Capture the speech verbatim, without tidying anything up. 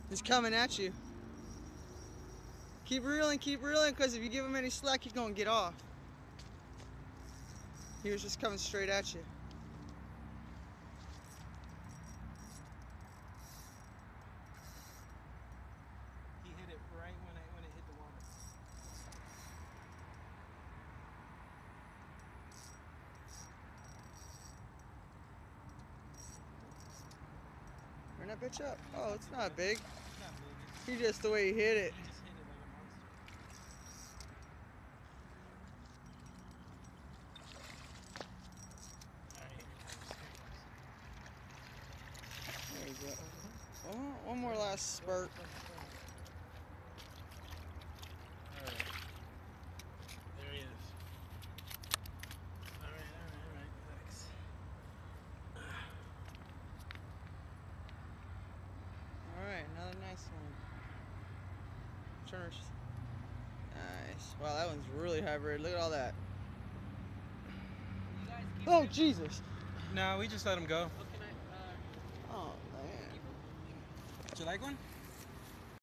He's coming at you. Keep reeling, keep reeling, because if you give him any slack, he's going to get off. He was just coming straight at you. He hit it right when, I, when it hit the water. Turn that bitch up. Oh, it's not big. It's not big. He just the way he hit it. He just hit it like a monster. There you go. One, one more last spurt. Alright. There he is. Alright, alright, alright. Relax. Alright, another nice one. Turners. Nice. Wow, that one's really hybrid. Look at all that. Oh, Jesus. No, we just let him go. Oh, man. Did you like one?